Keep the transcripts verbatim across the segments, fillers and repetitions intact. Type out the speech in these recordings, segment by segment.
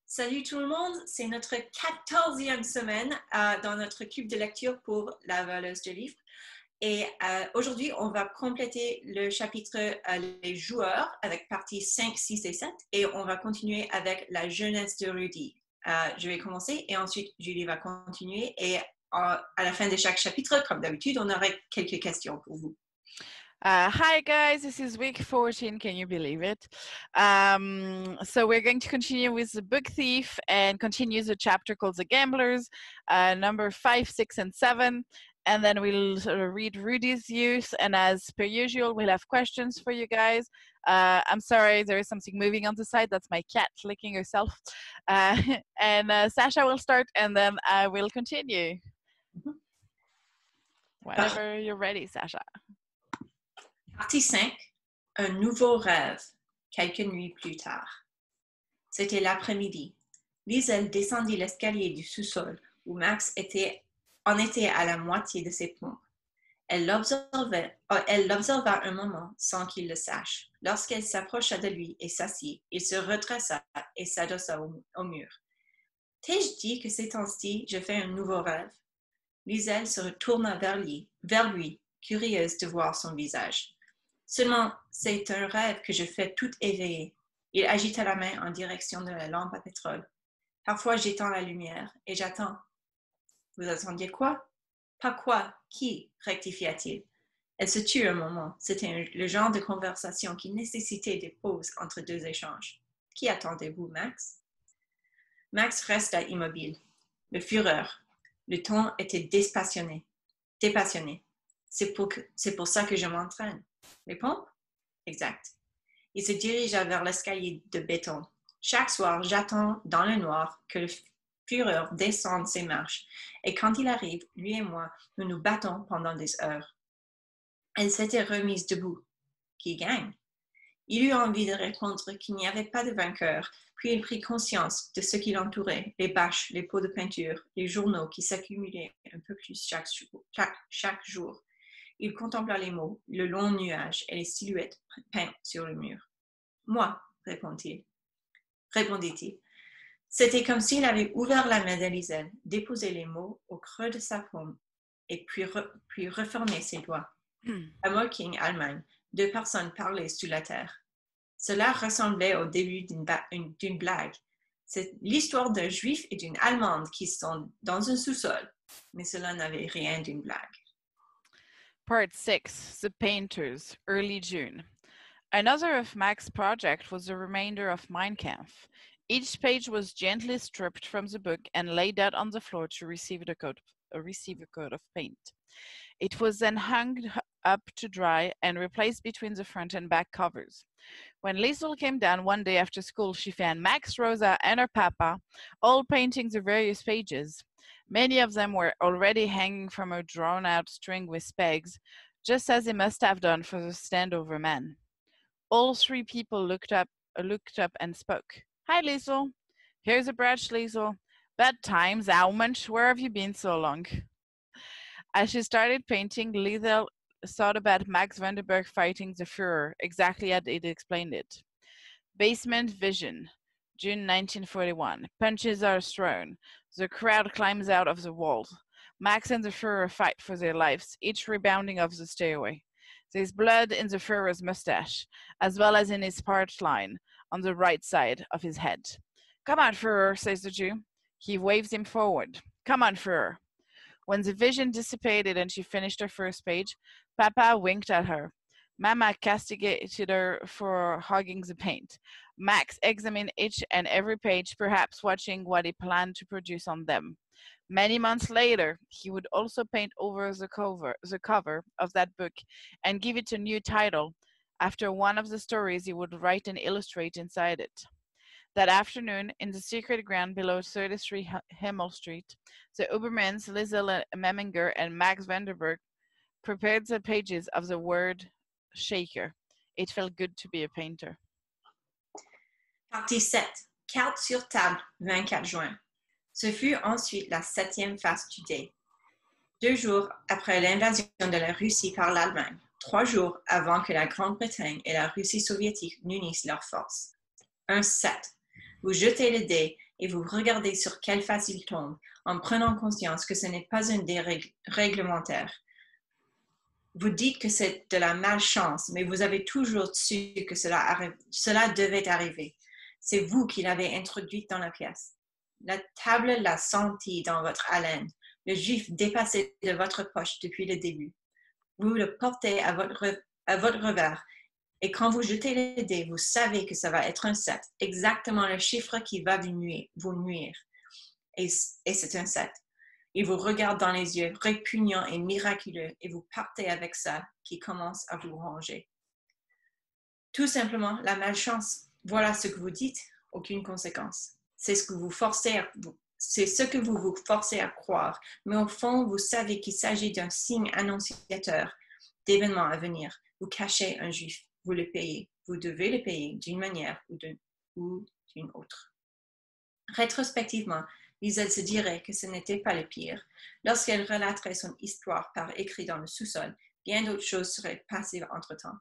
Salut tout le monde, c'est notre quatorzième semaine euh, dans notre cube de lecture pour la voleuse de livres. Et euh, aujourd'hui, on va compléter le chapitre euh, Les joueurs avec parties cinq, six et sept et on va continuer avec la jeunesse de Rudy. Euh, je vais commencer et ensuite Julie va continuer et euh, à la fin de chaque chapitre, comme d'habitude, on aurait quelques questions pour vous. Uh, hi guys, this is week fourteen, can you believe it? Um, so we're going to continue with The Book Thief and continue the chapter called The Gamblers, uh, number five, six, and seven. And then we'll sort of read Rudy's Youth, and as per usual, we'll have questions for you guys. Uh, I'm sorry, there is something moving on the side. That's my cat licking herself. Uh, and uh, Sasha will start, and then I will continue. Mm-hmm. Whenever you're ready, Sasha. Partie cinq, un nouveau rêve, quelques nuits plus tard. C'était l'après-midi. Liesl descendit l'escalier du sous-sol où Max était, en était à la moitié de ses pompes. Elle l'observait, elle l'observa un moment sans qu'il le sache. Lorsqu'elle s'approcha de lui et s'assit, il se redressa et s'adossa au, au mur. T'ai-je dit que ces temps-ci, je fais un nouveau rêve? Liesl se retourna vers lui, vers lui, curieuse de voir son visage. Seulement, c'est un rêve que je fais tout éveillé. Il agita la main en direction de la lampe à pétrole. Parfois, j'éteins la lumière et j'attends. Vous attendiez quoi? Pas quoi? Qui? Rectifia-t-il. Elle se tut un moment. C'était le genre de conversation qui nécessitait des pauses entre deux échanges. Qui attendez-vous, Max? Max resta immobile. Le fureur. Le ton était dépassionné. Dépassionné. C'est pour, que, c'est pour ça que je m'entraîne. Les pompes? Exact. Il se dirigea vers l'escalier de béton. Chaque soir, j'attends dans le noir que le fureur descende ses marches. Et quand il arrive, lui et moi, nous nous battons pendant des heures. Elle s'était remise debout. Qui gagne? Il eut envie de répondre qu'il n'y avait pas de vainqueur, puis il prit conscience de ce qui l'entourait, les bâches, les pots de peinture, les journaux qui s'accumulaient un peu plus chaque, chaque, chaque jour. Il contempla les mots, le long nuage et les silhouettes peintes sur le mur. « Moi, répondit-il. Répondit-il. C'était comme s'il avait ouvert la main d'Elisabeth, déposé les mots au creux de sa paume et puis, re, puis refermé ses doigts. À Moking, Allemagne, deux personnes parlaient sous la terre. Cela ressemblait au début d'une, ba- une, d'une blague. C'est l'histoire d'un Juif et d'une Allemande qui sont dans un sous-sol, mais cela n'avait rien d'une blague. Part six, The Painters, early June. Another of Max's projects was the remainder of Mein Kampf. Each page was gently stripped from the book and laid out on the floor to receive a coat, uh, receive a coat of paint. It was then hung up to dry and replaced between the front and back covers. When Liesl came down one day after school, she found Max, Rosa, and her papa all painting the various pages. Many of them were already hanging from a drawn-out string with pegs, just as he must have done for the standover man. All three people looked up, uh, looked up and spoke. Hi, Liesl. Here's a brush, Liesl. Bad times, Aumensch. Where have you been so long? As she started painting, Liesl thought about Max Vanderberg fighting the Führer, exactly as it explained it. Basement Vision, June nineteen forty-one. Punches are thrown. The crowd climbs out of the walls. Max and the Führer fight for their lives, each rebounding off the stairway. There's blood in the Führer's mustache, as well as in his part line, on the right side of his head. Come on, Führer, says the Jew. He waves him forward. Come on, Führer. When the vision dissipated and she finished her first page, Papa winked at her. Mama castigated her for hogging the paint. Max examined each and every page, perhaps watching what he planned to produce on them. Many months later, he would also paint over the cover, the cover of that book and give it a new title after one of the stories he would write and illustrate inside it. That afternoon, in the secret ground below thirty-three Himmel Street, the Ubermans, Liesl Memminger, and Max Vanderberg prepared the pages of the word shaker. It felt good to be a painter. Partie sept. Carte sur table, vingt-quatre juin. Ce fut ensuite la septième phase du dé. Deux jours après l'invasion de la Russie par l'Allemagne, trois jours avant que la Grande-Bretagne et la Russie soviétique n'unissent leurs forces. Un sept. Vous jetez le dé et vous regardez sur quelle face il tombe, en prenant conscience que ce n'est pas un dérèglement réglementaire. Vous dites que c'est de la malchance, mais vous avez toujours su que cela, arrive, cela devait arriver. C'est vous qui l'avez introduite dans la pièce. La table l'a senti dans votre haleine. Le juif dépassait de votre poche depuis le début. Vous le portez à votre, à votre revers. Et quand vous jetez les dés, vous savez que ça va être un sept, exactement le chiffre qui va vous nuire. Vous nuire. Et, et c'est un sept. Il vous regarde dans les yeux, répugnant et miraculeux, et vous partez avec ça qui commence à vous ranger. Tout simplement, la malchance, voilà ce que vous dites, aucune conséquence. C'est ce que vous forcez à, c'est ce que vous vous forcez à croire, mais au fond, vous savez qu'il s'agit d'un signe annonciateur d'événements à venir. Vous cachez un juif, vous le payez, vous devez le payer d'une manière ou d'une, ou d'une autre. Rétrospectivement, Liesl se dirait que ce n'était pas le pire. Lorsqu'elle relaterait son histoire par écrit dans le sous-sol, bien d'autres choses seraient passées entre-temps.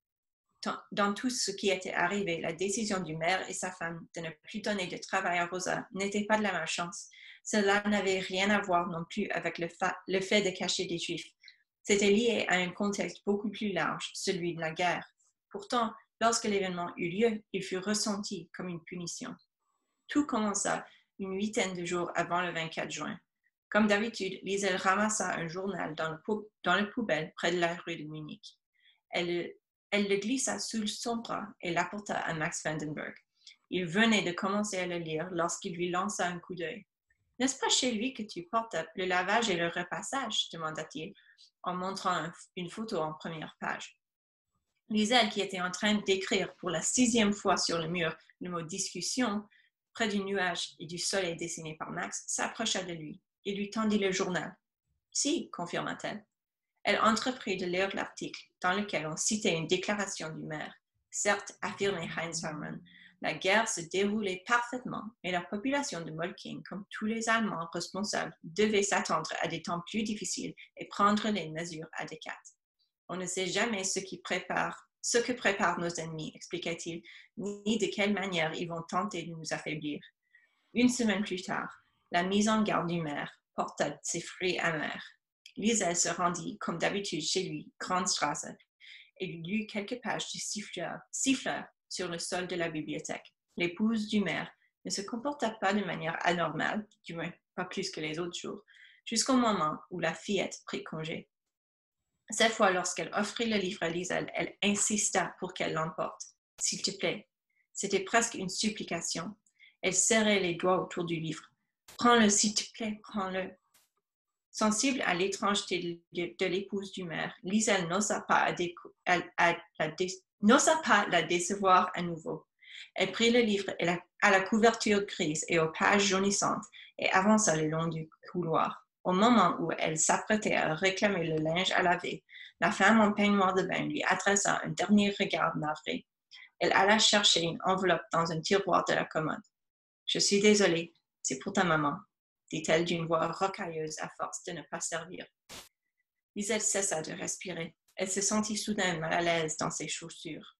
Dans tout ce qui était arrivé, la décision du maire et sa femme de ne plus donner de travail à Rosa n'était pas de la malchance. Cela n'avait rien à voir non plus avec le, fa- le fait de cacher des Juifs. C'était lié à un contexte beaucoup plus large, celui de la guerre. Pourtant, lorsque l'événement eut lieu, il fut ressenti comme une punition. Tout commença une huitaine de jours avant le vingt-quatre juin. Comme d'habitude, Liesl ramassa un journal dans le, pou- dans le poubelle près de la rue de Munich. Elle, elle le glissa sous son bras et l'apporta à Max Vandenberg. Il venait de commencer à le lire lorsqu'il lui lança un coup d'œil. « N'est-ce pas chez lui que tu portes le lavage et le repassage ?» demanda-t-il en montrant un, une photo en première page. Liesl, qui était en train d'écrire pour la sixième fois sur le mur le mot « discussion », près du nuage et du soleil dessiné par Max, s'approcha de lui et lui tendit le journal. « Si, confirma-t-elle. » Elle entreprit de lire l'article dans lequel on citait une déclaration du maire. Certes, affirmait Heinz Hermann, la guerre se déroulait parfaitement, mais la population de Molking, comme tous les Allemands responsables, devait s'attendre à des temps plus difficiles et prendre les mesures adéquates. On ne sait jamais ce qui prépare ce que préparent nos ennemis, expliqua-t-il, ni de quelle manière ils vont tenter de nous affaiblir. Une semaine plus tard, la mise en garde du maire porta ses fruits amers. Liesl se rendit, comme d'habitude chez lui, Grandstrasse, et lui lut quelques pages du siffleur, siffleur sur le sol de la bibliothèque. L'épouse du maire ne se comporta pas de manière anormale, du moins pas plus que les autres jours, jusqu'au moment où la fillette prit congé. Cette fois, lorsqu'elle offrit le livre à Liesl, elle insista pour qu'elle l'emporte. « S'il te plaît. » C'était presque une supplication. Elle serrait les doigts autour du livre. « Prends-le, s'il te plaît, prends-le. » Sensible à l'étrangeté de, de l'épouse du maire, Liesl n'osa pas, à déco- à, à, à dé- n'osa pas la décevoir à nouveau. Elle prit le livre et la, à la couverture grise et aux pages jaunissantes et avança le long du couloir. Au moment où elle s'apprêtait à réclamer le linge à laver, la femme en peignoir de bain lui adressa un dernier regard navré. Elle alla chercher une enveloppe dans un tiroir de la commode. « Je suis désolée, c'est pour ta maman, » dit-elle d'une voix rocailleuse à force de ne pas servir. Liesl cessa de respirer. Elle se sentit soudain mal à l'aise dans ses chaussures.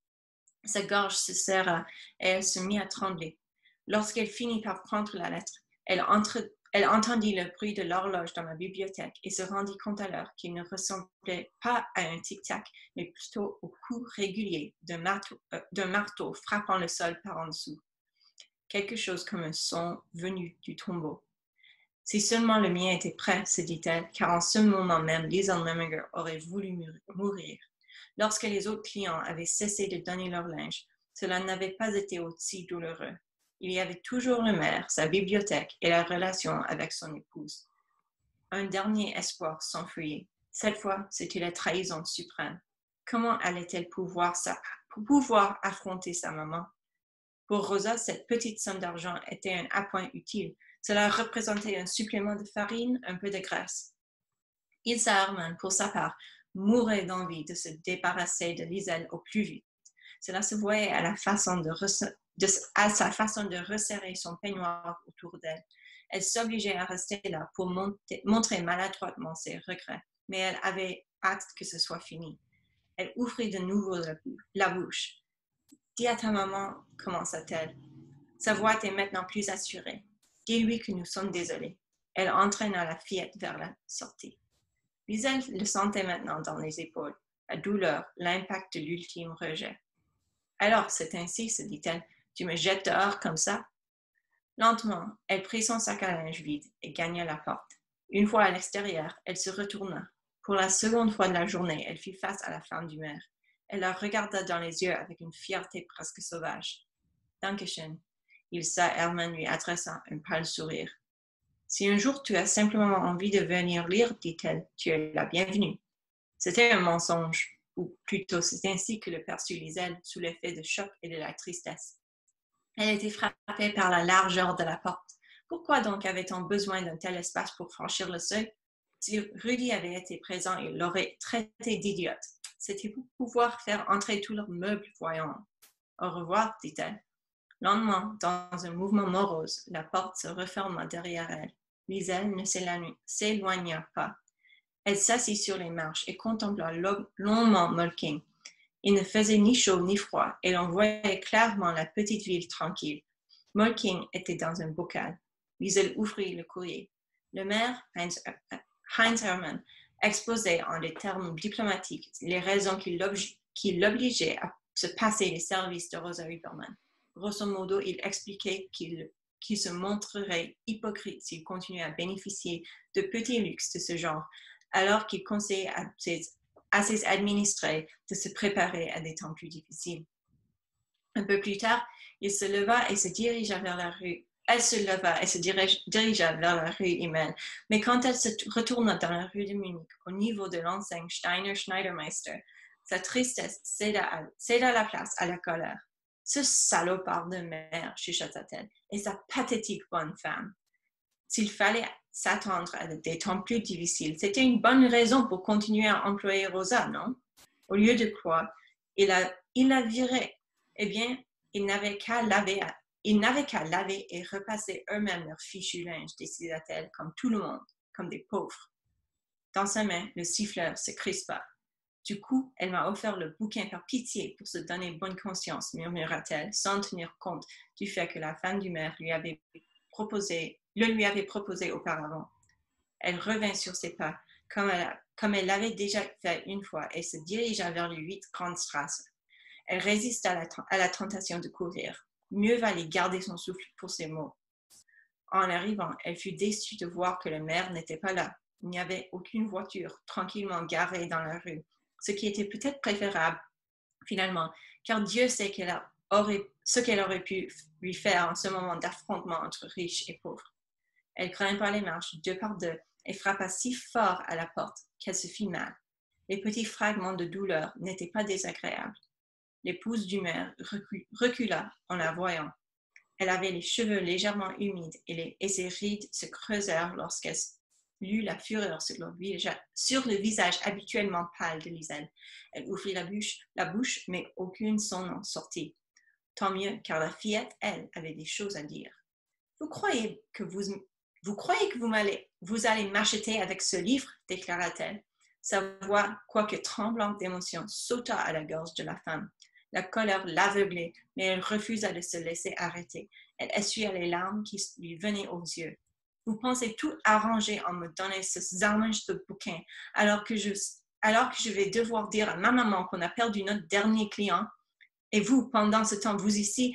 Sa gorge se serra et elle se mit à trembler. Lorsqu'elle finit par prendre la lettre, elle, entre, elle entendit le bruit de l'horloge dans la bibliothèque et se rendit compte alors qu'il ne ressemblait pas à un tic-tac, mais plutôt au coup régulier d'un marteau, euh, d'un marteau frappant le sol par en dessous. Quelque chose comme un son venu du tombeau. Si seulement le mien était prêt, se dit-elle, car en ce moment même, Liesl Lemminger aurait voulu mourir. Lorsque les autres clients avaient cessé de donner leur linge, cela n'avait pas été aussi douloureux. Il y avait toujours le maire, sa bibliothèque et la relation avec son épouse. Un dernier espoir s'enfuyait. Cette fois, c'était la trahison suprême. Comment allait-elle pouvoir, sa... pouvoir affronter sa maman? Pour Rosa, cette petite somme d'argent était un appoint utile. Cela représentait un supplément de farine, un peu de graisse. Ilse Hermann, pour sa part, mourait d'envie de se débarrasser de Liesl au plus vite. Cela se voyait à, la façon de res- de, à sa façon de resserrer son peignoir autour d'elle. Elle s'obligeait à rester là pour monter, montrer maladroitement ses regrets, mais elle avait hâte que ce soit fini. Elle ouvrit de nouveau la bouche. « Dis à ta maman, commença-t-elle. Sa voix était maintenant plus assurée. « Dis-lui que nous sommes désolés. » Elle entraîna la fillette vers la sortie. Liesel le sentait maintenant dans les épaules, la douleur, l'impact de l'ultime rejet. « Alors, c'est ainsi, se dit-elle, tu me jettes dehors comme ça? » Lentement, elle prit son sac à linge vide et gagna la porte. Une fois à l'extérieur, elle se retourna. Pour la seconde fois de la journée, elle fit face à la femme du maire. Elle la regarda dans les yeux avec une fierté presque sauvage. « Dankeschön. » Ilsa Hermann lui adressa un pâle sourire. « Si un jour tu as simplement envie de venir lire, dit-elle, tu es la bienvenue. » C'était un mensonge, ou plutôt c'est ainsi que le perçut Liesel sous l'effet de choc et de la tristesse. Elle était frappée par la largeur de la porte. Pourquoi donc avait-on besoin d'un tel espace pour franchir le seuil? Si Rudy avait été présent, il l'aurait traité d'idiote. C'était pour pouvoir faire entrer tous leurs meubles, voyons. « Au revoir, dit-elle. » Lentement, dans un mouvement morose, la porte se referma derrière elle. Liesel ne s'éloigna pas. Elle s'assit sur les marches et contempla longuement Molking. Il ne faisait ni chaud ni froid et l'on voyait clairement la petite ville tranquille. Molking était dans un bocal. Liesel ouvrit le courrier. Le maire, Heinz, Heinz Hermann, exposait en des termes diplomatiques les raisons qui l'obligeaient à se passer des services de Rosa Huberman. Grosso modo, il expliquait qu'il, qu'il se montrerait hypocrite s'il continuait à bénéficier de petits luxes de ce genre, alors qu'il conseillait à ses, à ses administrés de se préparer à des temps plus difficiles. Un peu plus tard, il se leva et se dirigea vers la rue. Elle se leva et se dirigea vers la rue Immel, mais quand elle se retourna dans la rue de Munich, au niveau de l'enseigne Steiner-Schneidermeister, sa tristesse céda, céda la place à la colère. « Ce salopard de maire, chuchota-t-elle, et sa pathétique bonne femme. » S'il fallait s'attendre à des temps plus difficiles, c'était une bonne raison pour continuer à employer Rosa, non? Au lieu de quoi, il, a, il la virait. Eh bien, ils n'avaient qu'à laver, ils n'avaient qu'à laver et repasser eux-mêmes leur fichu linge, décida-t-elle, comme tout le monde, comme des pauvres. Dans sa main, le siffleur se crispa. Du coup, elle m'a offert le bouquin par pitié pour se donner bonne conscience, murmura-t-elle, sans tenir compte du fait que la femme du maire lui avait proposé, le lui avait proposé auparavant. Elle revint sur ses pas, comme elle, comme elle l'avait déjà fait une fois, et se dirigea vers les huit grandes strasse. Elle résista à la, à la tentation de courir. Mieux valait garder son souffle pour ces mots. En arrivant, elle fut déçue de voir que le maire n'était pas là. Il n'y avait aucune voiture tranquillement garée dans la rue, ce qui était peut-être préférable, finalement, car Dieu sait qu'elle aurait, ce qu'elle aurait pu lui faire en ce moment d'affrontement entre riches et pauvres. Elle grimpa les marches deux par deux et frappa si fort à la porte qu'elle se fit mal. Les petits fragments de douleur n'étaient pas désagréables. L'épouse du maire recula en la voyant. Elle avait les cheveux légèrement humides et, les, et ses rides se creusèrent lorsqu'elle lut la fureur sur le, visage, sur le visage habituellement pâle de Liesel. Elle ouvrit la bouche, la bouche, mais aucun son n'en sortit. Tant mieux, car la fillette, elle, avait des choses à dire. « Vous croyez que vous, vous, croyez que vous, m'allez, vous allez m'acheter avec ce livre ?» déclara-t-elle. Sa voix, quoique tremblante d'émotion, sauta à la gorge de la femme. La colère l'aveuglait, mais elle refusa de se laisser arrêter. Elle essuya les larmes qui lui venaient aux yeux. « Vous pensez tout arranger en me donnant ce zarmanche de bouquin, alors que, je, alors que je vais devoir dire à ma maman qu'on a perdu notre dernier client. Et vous, pendant ce temps, vous ici,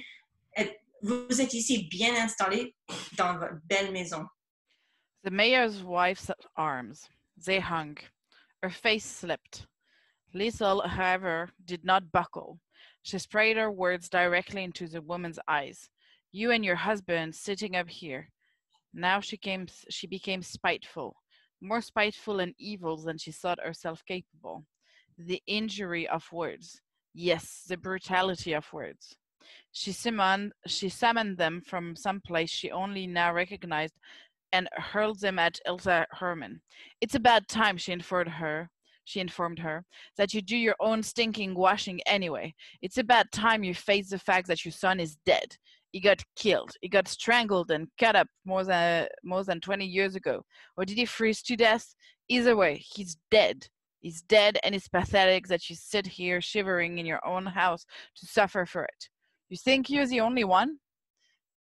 vous êtes ici bien installé dans votre belle maison. » The mayor's wife's arms, they hung. Her face slipped. Liesel, however, did not buckle. She sprayed her words directly into the woman's eyes. You and your husband sitting up here. Now she, came, she became spiteful, more spiteful and evil than she thought herself capable. The injury of words. Yes, the brutality of words. She summoned, she summoned them from some place she only now recognized and hurled them at Ilsa Hermann. It's a bad time, she informed her. She informed her, that you do your own stinking washing anyway. It's a bad time you face the fact that your son is dead. He got killed. He got strangled and cut up more than more than twenty years ago. Or did he freeze to death? Either way, he's dead. He's dead, and it's pathetic that you sit here shivering in your own house to suffer for it. You think you're the only one?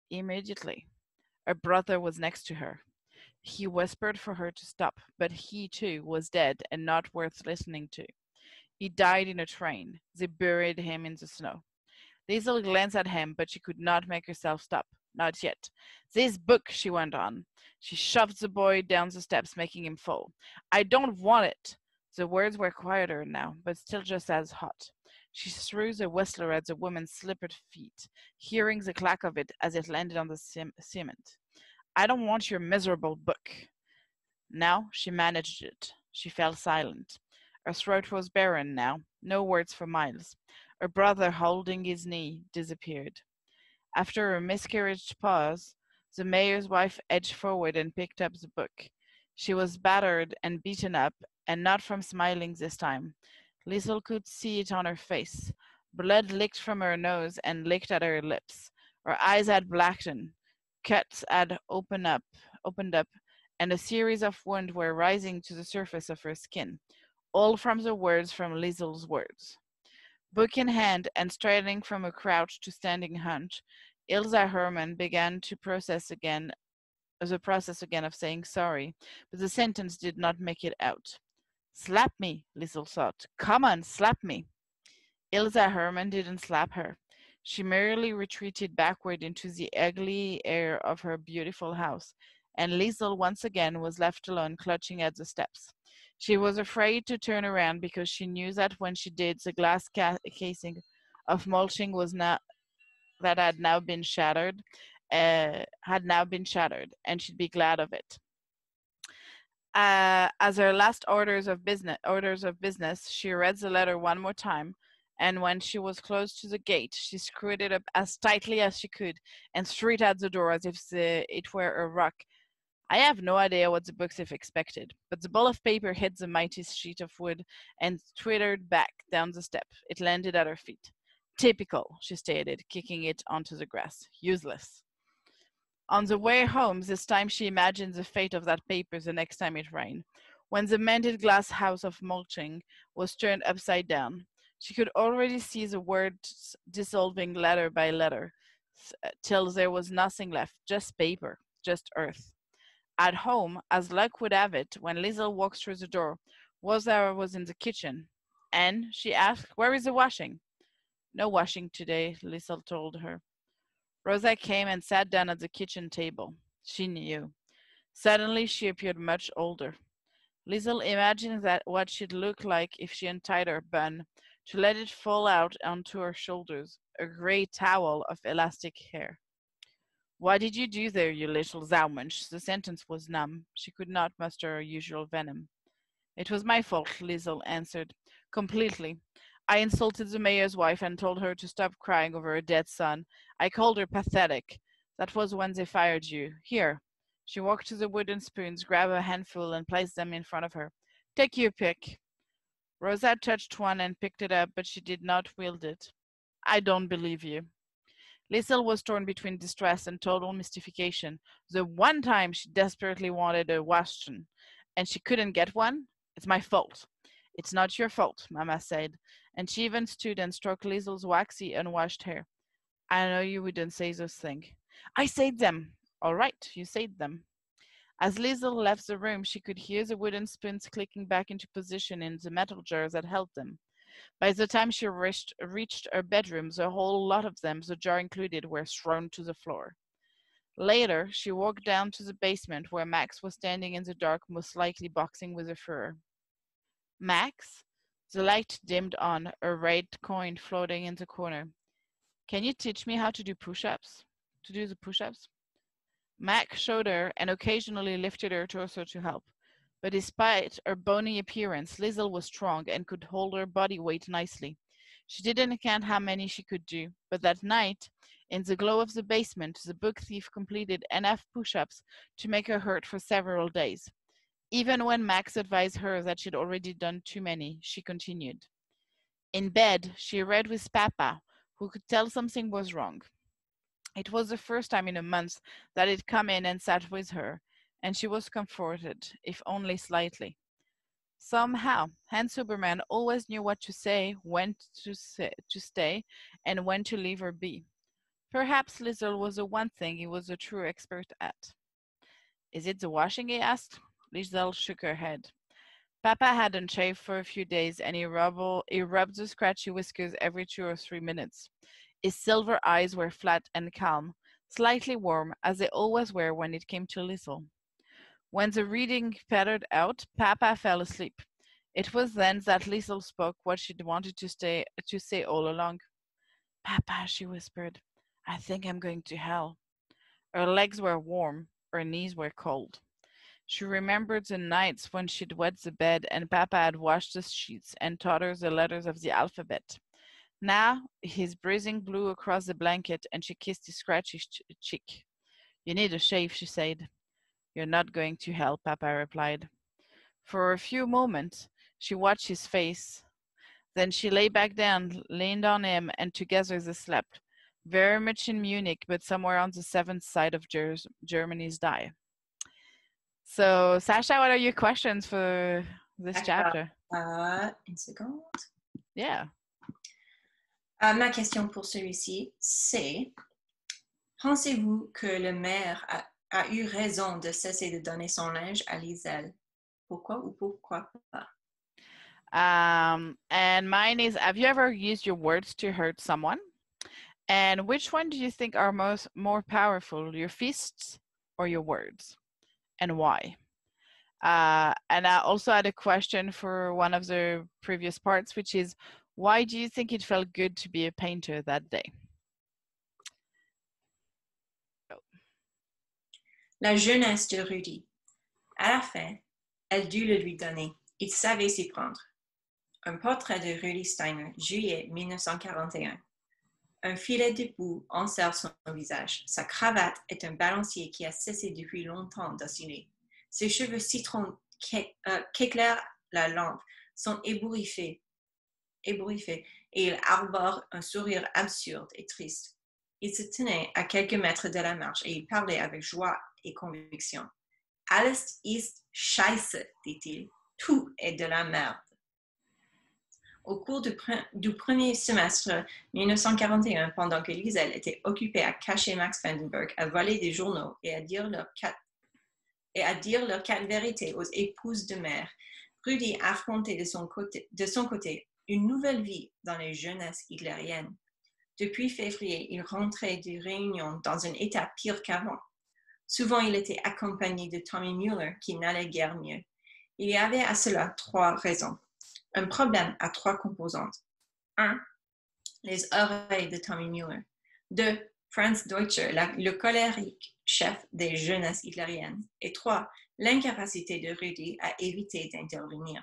immediately. Her brother was next to her. He whispered for her to stop, but he too was dead and not worth listening to. He died in a train. They buried him in the snow. Liesl glanced at him, but she could not make herself stop. Not yet. This book, she went on. She shoved the boy down the steps, making him fall. I don't want it. The words were quieter now, but still just as hot. She threw the whistler at the woman's slippered feet, hearing the clack of it as it landed on the cement. I don't want your miserable book. Now she managed it. She fell silent. Her throat was barren now, no words for miles. Her brother, holding his knee, disappeared. After a miscarriage pause, the mayor's wife edged forward and picked up the book. She was battered and beaten up, and not from smiling this time. Liesl could see it on her face. Blood licked from her nose and licked at her lips. Her eyes had blackened. Cuts had opened up, opened up, and a series of wounds were rising to the surface of her skin, all from the words from Liesl's words. Book in hand and straightening from a crouch to standing hunch, Ilsa Hermann began to process again the process again of saying sorry, but the sentence did not make it out. Slap me, Liesl thought. Come on, slap me. Ilsa Hermann didn't slap her. She merely retreated backward into the ugly air of her beautiful house, and Liesl once again was left alone clutching at the steps. She was afraid to turn around because she knew that when she did, the glass ca- casing of mulching was not that had now been shattered, uh, had now been shattered, and she'd be glad of it. Uh, as her last orders of business, orders of business, she read the letter one more time, and when she was close to the gate, she screwed it up as tightly as she could and threw it at the door as if the, it were a rock. I have no idea what the bookshelf expected, but the ball of paper hit the mighty sheet of wood and twittered back down the step. It landed at her feet. Typical, she stated, kicking it onto the grass. Useless. On the way home, this time she imagined the fate of that paper the next time it rained. When the mended glass house of mulching was turned upside down, she could already see the words dissolving letter by letter, till there was nothing left, just paper, just earth. At home, as luck would have it, when Liesl walked through the door, Rosa was in the kitchen, and she asked, "Where is the washing?" "No washing today," Liesl told her. Rosa came and sat down at the kitchen table. She knew. Suddenly she appeared much older. Liesl imagined that what she'd look like if she untied her bun, to let it fall out onto her shoulders, a grey towel of elastic hair. "What did you do there, you little Zaumensch?" The sentence was numb. She could not muster her usual venom. "It was my fault," Liesl answered. "Completely. I insulted the mayor's wife and told her to stop crying over her dead son. I called her pathetic. That was when they fired you. Here." She walked to the wooden spoons, grabbed a handful, and placed them in front of her. "Take your pick." Rosa touched one and picked it up, but she did not wield it. "I don't believe you." Liesl was torn between distress and total mystification. The one time she desperately wanted a washing, and she couldn't get one? "It's my fault." "It's not your fault," Mama said, and she even stood and stroked Liesl's waxy, unwashed hair. "I know you wouldn't say those things." "I said them." "All right, you said them." As Liesl left the room, she could hear the wooden spoons clicking back into position in the metal jars that held them. By the time she reached, reached her bedroom, the whole lot of them, the jar included, were thrown to the floor. Later, she walked down to the basement where Max was standing in the dark, most likely boxing with a Führer. "Max?" The light dimmed on, a red coin floating in the corner. "Can you teach me how to do push-ups? To do the push-ups?" Max showed her and occasionally lifted her torso to help. But despite her bony appearance, Liesl was strong and could hold her body weight nicely. She didn't count how many she could do, but that night, in the glow of the basement, the book thief completed enough push-ups to make her hurt for several days. Even when Max advised her that she'd already done too many, she continued. In bed, she read with Papa, who could tell something was wrong. It was the first time in a month that he'd come in and sat with her, and she was comforted, if only slightly. Somehow, Hans Huberman always knew what to say, when to, say, to stay, and when to leave her be. Perhaps Liesel was the one thing he was a true expert at. Is it the washing? He asked. Liesel shook her head. Papa hadn't shaved for a few days, and he, rubble, he rubbed the scratchy whiskers every two or three minutes. His silver eyes were flat and calm, slightly warm, as they always were when it came to Liesel. When the reading petered out, Papa fell asleep. It was then that Liesel spoke what she'd wanted to, stay, to say all along. Papa, she whispered, I think I'm going to hell. Her legs were warm, her knees were cold. She remembered the nights when she'd wet the bed and Papa had washed the sheets and taught her the letters of the alphabet. Now his breathing blew across the blanket and she kissed his scratchy cheek. You need a shave, she said. You're not going to hell, Papa replied. For a few moments, she watched his face. Then she lay back down, leaned on him, and together they slept, very much in Munich, but somewhere on the seventh side of Ger- Germany's die. So, Sasha, what are your questions for this chapter? Uh, une seconde. Yeah. Uh, ma question pour celui-ci, c'est, pensez-vous que le maire a, a eu raison de cesser de donner son linge à Liesel? Pourquoi ou pourquoi pas? Um, and mine is, have you ever used your words to hurt someone? And which one do you think are most more powerful, your fists or your words? And why? Uh, and I also had a question for one of the previous parts, which is, why do you think it felt good to be a painter that day? Oh. La jeunesse de Rudy. À la fin, elle dut le lui donner. Il savait s'y prendre. Un portrait de Rudy Steiner, juillet mille neuf cent quarante et un. Un filet de boue enserre son visage. Sa cravate est un balancier qui a cessé depuis longtemps d'osciller. Ses cheveux citrons qu'éclaire la lampe sont ébouriffés, ébouriffés et il arbore un sourire absurde et triste. Il se tenait à quelques mètres de la marche et il parlait avec joie et conviction. Alles ist Scheiße, dit-il. Tout est de la merde. Au cours du, pre- du premier semestre mille neuf cent quarante et un, pendant que Liesel était occupée à cacher Max Vandenberg, à voler des journaux et à dire leurs quatre, et à dire leurs quatre vérités aux épouses de mère, Rudy affrontait de son côté, de son côté une nouvelle vie dans les jeunesses hitlériennes. Depuis février, il rentrait des réunions dans un état pire qu'avant. Souvent, il était accompagné de Tommy Mueller, qui n'allait guère mieux. Il y avait à cela trois raisons. Un problème à trois composantes. Un, les oreilles de Tommy Mueller. Deux, Franz Deutscher, la, le colérique chef des jeunesses hitlériennes. Et trois, l'incapacité de Rudy à éviter d'intervenir.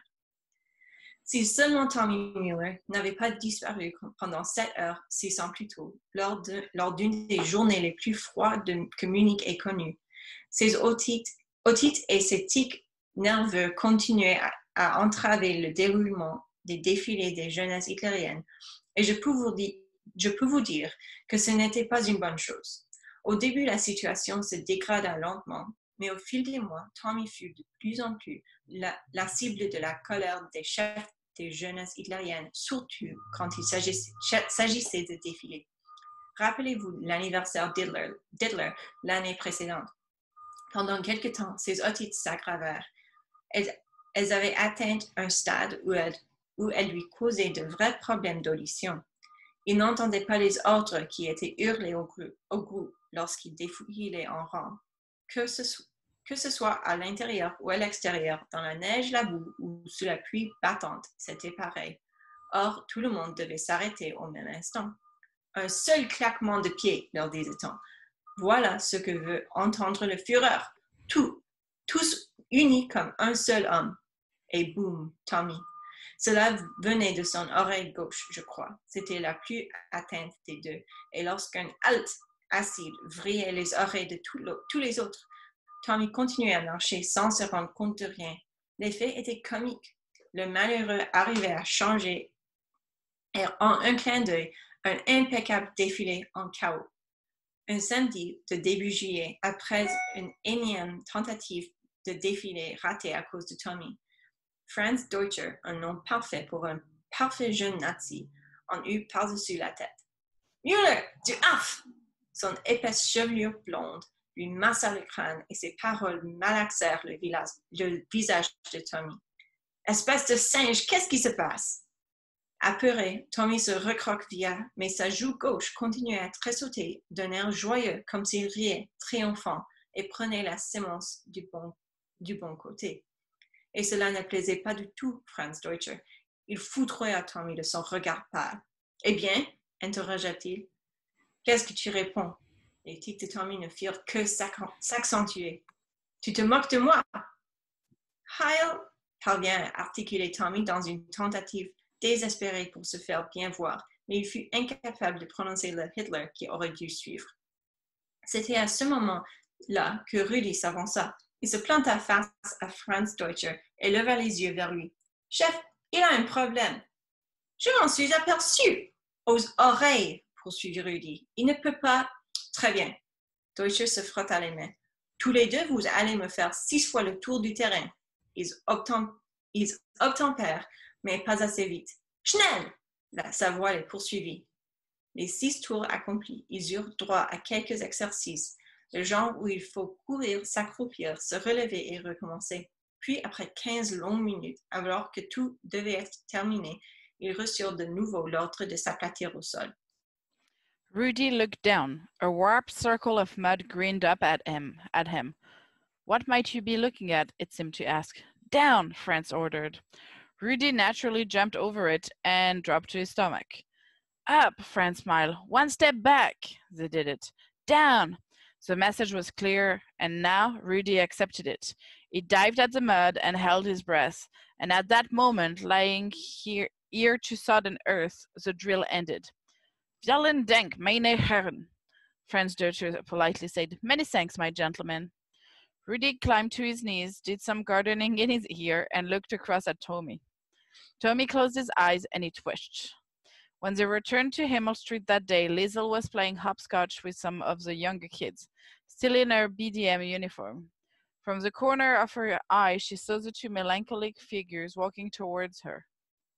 Si seulement Tommy Mueller n'avait pas disparu pendant sept heures, six ans plus tôt, lors, de, lors d'une des journées les plus froides de, que Munich ait connues, ses otites, otites et ses tics nerveux continuaient à, à entraver le déroulement des défilés des jeunesses hitlériennes. Et je peux vous dire, je peux vous dire que ce n'était pas une bonne chose. Au début, la situation se dégrada lentement, mais au fil des mois, Tommy fut de plus en plus la, la cible de la colère des chefs des jeunesses hitlériennes, surtout quand il s'agissait, s'agissait de défilés. Rappelez-vous l'anniversaire d'Hitler, d'Hitler l'année précédente. Pendant quelque temps, ses otites s'aggravèrent. Elles, elles avaient atteint un stade où elles, où elles lui causaient de vrais problèmes d'audition. Il n'entendait pas les ordres qui étaient hurlés au groupe, au groupe lorsqu'il défilait en rang, que ce, que ce soit à l'intérieur ou à l'extérieur, dans la neige, la boue ou sous la pluie battante, c'était pareil. Or, tout le monde devait s'arrêter au même instant. Un seul claquement de pied, leur disait-on. Voilà ce que veut entendre le Führer. Tout, tous unis comme un seul homme. Et boum, Tommy. Cela venait de son oreille gauche, je crois. C'était la plus atteinte des deux. Et lorsqu'un halt acide vrillait les oreilles de tous les autres, Tommy continuait à marcher sans se rendre compte de rien. L'effet était comique. Le malheureux arrivait à changer et en un clin d'œil un impeccable défilé en chaos. Un samedi de début juillet, après une énième tentative de défilé ratée à cause de Tommy, Franz Deutscher, un nom parfait pour un parfait jeune nazi, en eut par-dessus la tête. « Müller, du Aff !» Son épaisse chevelure blonde lui massa le crâne et ses paroles malaxèrent le, le visage de Tommy. « Espèce de singe, qu'est-ce qui se passe? » Apeuré, Tommy se recroquevilla, mais sa joue gauche continuait à tressauter d'un air joyeux, comme s'il riait, triomphant, et prenait la sémence du bon, du bon côté. Et cela ne plaisait pas du tout Franz Deutscher. Il foudroya Tommy de son regard pâle. « Eh bien? » interrogea-t-il. « Qu'est-ce que tu réponds? » Les tics de Tommy ne firent que s'accentuer. « Tu te moques de moi? »« Heil !» parvint à articuler Tommy dans une tentative désespérée pour se faire bien voir, mais il fut incapable de prononcer le Hitler qui aurait dû suivre. C'était à ce moment-là que Rudy s'avança. Il se planta face à Franz Deutscher et leva les yeux vers lui. « Chef, il a un problème. »« Je m'en suis aperçu. »« Aux oreilles, » poursuivit Rudy. « Il ne peut pas... » « Très bien. » Deutscher se frotta les mains. « Tous les deux, vous allez me faire six fois le tour du terrain. » Ils obtempèrent, mais pas assez vite. « Schnell !» Sa voix les poursuivit. Les six tours accomplis, ils eurent droit à quelques exercices, le genre où il faut courir, s'accroupir, se relever et recommencer. Puis, après quinze longues minutes, alors que tout devait être terminé, ils reçurent de nouveau l'ordre de s'aplatir au sol. Rudy looked down. A warped circle of mud grinned up at him. At him. What might you be looking at? It seemed to ask. Down, Franz ordered. Rudy naturally jumped over it and dropped to his stomach. Up, Franz smiled. One step back. They did it. Down. The message was clear, and now Rudy accepted it. He dived at the mud and held his breath, and at that moment, lying here, ear to sodden earth, the drill ended. Vielen Dank, meine Herren, Franz Deutscher politely said. Many thanks, my gentlemen. Rudy climbed to his knees, did some gardening in his ear, and looked across at Tommy. Tommy closed his eyes and he twitched. When they returned to Himmel Street that day, Liesl was playing hopscotch with some of the younger kids, still in her B D M uniform. From the corner of her eye, she saw the two melancholic figures walking towards her.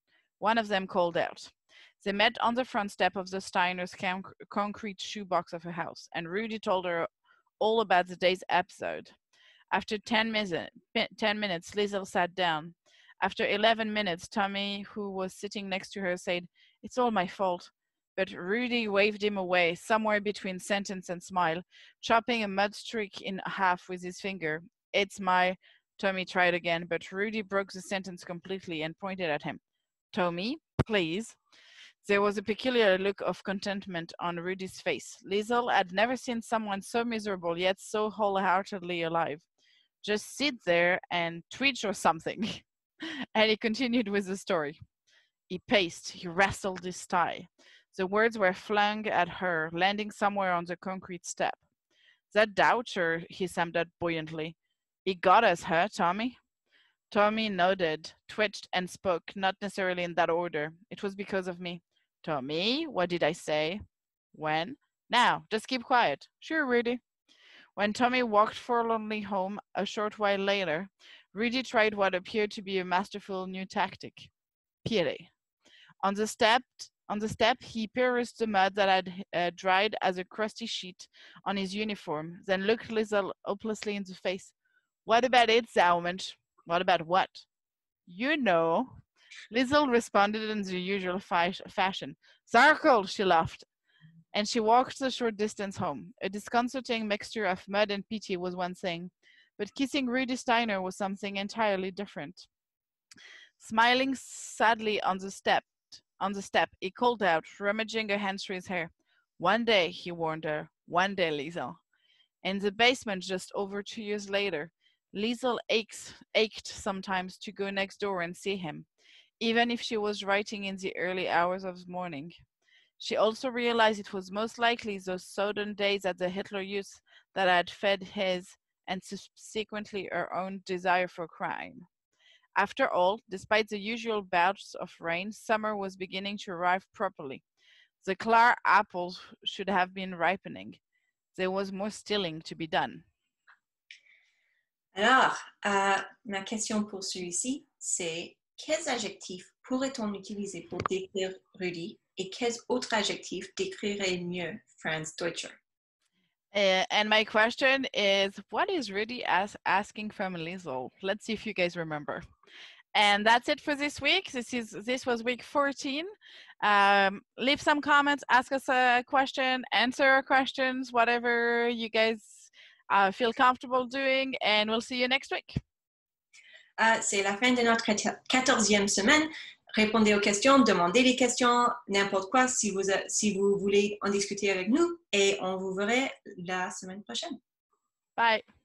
One of them called out. They met on the front step of the Steiner's concrete shoebox of a house, and Rudy told her all about the day's episode. After ten, minute, ten minutes, Liesl sat down. After eleven minutes, Tommy, who was sitting next to her, said, It's all my fault. But Rudy waved him away, somewhere between sentence and smile, chopping a mud streak in half with his finger. It's my... Tommy tried again, but Rudy broke the sentence completely and pointed at him. Tommy, please. There was a peculiar look of contentment on Rudy's face. Liesl had never seen someone so miserable, yet so wholeheartedly alive. Just sit there and twitch or something. And he continued with the story. He paced, he wrestled his thigh. The words were flung at her, landing somewhere on the concrete step. That doubter, he summed up buoyantly. He got us, huh, Tommy? Tommy nodded, twitched, and spoke, not necessarily in that order. It was because of me. Tommy, what did I say? When? Now, just keep quiet. Sure, Rudy. When Tommy walked forlornly home a short while later, Rudy tried what appeared to be a masterful new tactic. Pire. On the step, on the step, he perused the mud that had uh, dried as a crusty sheet on his uniform, then looked Liesl hopelessly in the face. What about it, Zaumensch? What about what? You know. Liesl responded in the usual fi- fashion. Zarkle, she laughed. And she walked the short distance home. A disconcerting mixture of mud and pity was one thing, but kissing Rudy Steiner was something entirely different. Smiling sadly on the step, on the step, he called out, rummaging a hand through his hair. One day, he warned her. One day, Liesl. In the basement just over two years later, Liesl aches, ached sometimes to go next door and see him, even if she was writing in the early hours of the morning. She also realized it was most likely those sodden days at the Hitler Youth that had fed his, and subsequently her own, desire for crime. After all, despite the usual bouts of rain, summer was beginning to arrive properly. The Klar apples should have been ripening. There was more stilling to be done. Alors, euh, ma question pour celui-ci, c'est quels adjectifs pourrait-on utiliser pour décrire Rudy et quels autres adjectifs décriraient mieux Franz Deutscher? Uh, and my question is, what is Rudy as asking from Liesl? Let's see if you guys remember. And that's it for this week. This is this was week fourteen. Um, leave some comments, ask us a question, answer our questions, whatever you guys uh, feel comfortable doing, and we'll see you next week. Uh, c'est la fin de notre quatorzième semaine. Répondez aux questions, demandez les questions, n'importe quoi si vous, si vous voulez en discuter avec nous, et on vous verra la semaine prochaine. Bye.